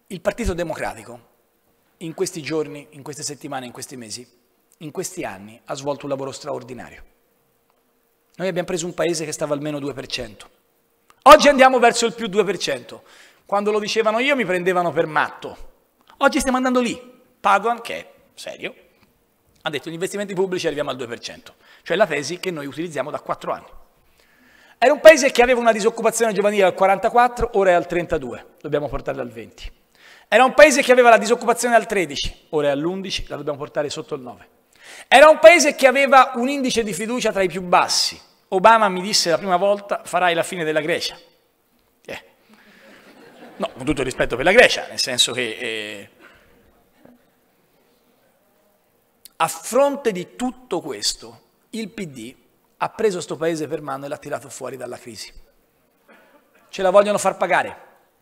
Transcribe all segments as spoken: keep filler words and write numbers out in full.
Il Partito Democratico in questi giorni, in queste settimane, in questi mesi, in questi anni ha svolto un lavoro straordinario. Noi abbiamo preso un paese che stava al meno due per cento. Oggi andiamo verso il più due per cento. Quando lo dicevano io mi prendevano per matto. Oggi stiamo andando lì. Padoan, che è serio, ha detto gli investimenti pubblici arriviamo al due per cento, cioè la tesi che noi utilizziamo da quattro anni. Era un paese che aveva una disoccupazione giovanile al quarantaquattro, ora è al trentadue, dobbiamo portarla al venti. Era un paese che aveva la disoccupazione al tredici, ora è all'undici, la dobbiamo portare sotto il nove. Era un paese che aveva un indice di fiducia tra i più bassi. Obama mi disse la prima volta, farai la fine della Grecia. Eh. No, con tutto il rispetto per la Grecia, nel senso che eh, a fronte di tutto questo, il P D ha preso sto paese per mano e l'ha tirato fuori dalla crisi. Ce la vogliono far pagare.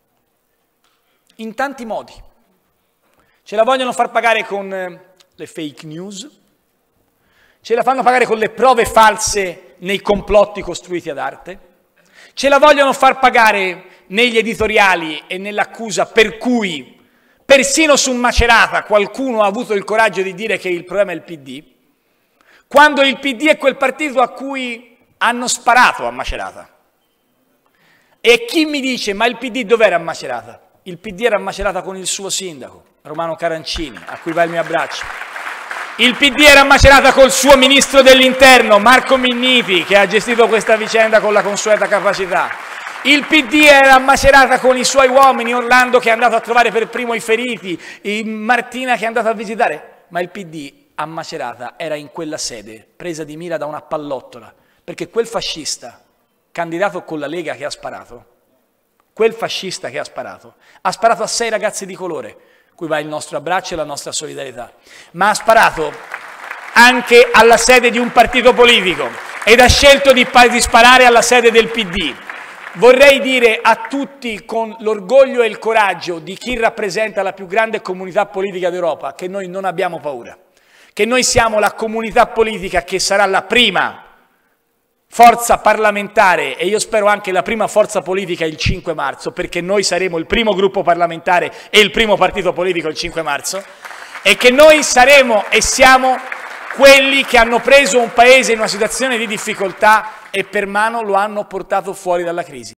In tanti modi. Ce la vogliono far pagare con eh, le fake news, ce la fanno pagare con le prove false nei complotti costruiti ad arte, ce la vogliono far pagare negli editoriali e nell'accusa per cui persino su Macerata qualcuno ha avuto il coraggio di dire che il problema è il P D, quando il P D è quel partito a cui hanno sparato a Macerata. E chi mi dice, ma il P D dov'era a Macerata? Il P D era a Macerata con il suo sindaco, Romano Carancini, a cui va il mio abbraccio. Il P D era a Macerata col suo ministro dell'interno, Marco Minniti, che ha gestito questa vicenda con la consueta capacità. Il P D era a Macerata con i suoi uomini, Orlando che è andato a trovare per primo i feriti, Martina che è andata a visitare. Ma il P D a Macerata era in quella sede, presa di mira da una pallottola, perché quel fascista, candidato con la Lega che ha sparato, quel fascista che ha sparato, ha sparato a sei ragazzi di colore, cui va il nostro abbraccio e la nostra solidarietà, ma ha sparato anche alla sede di un partito politico ed ha scelto di, di sparare alla sede del P D. Vorrei dire a tutti con l'orgoglio e il coraggio di chi rappresenta la più grande comunità politica d'Europa che noi non abbiamo paura, che noi siamo la comunità politica che sarà la prima forza parlamentare e io spero anche la prima forza politica il cinque marzo, perché noi saremo il primo gruppo parlamentare e il primo partito politico il cinque marzo, e che noi saremo e siamo quelli che hanno preso un paese in una situazione di difficoltà e per mano lo hanno portato fuori dalla crisi.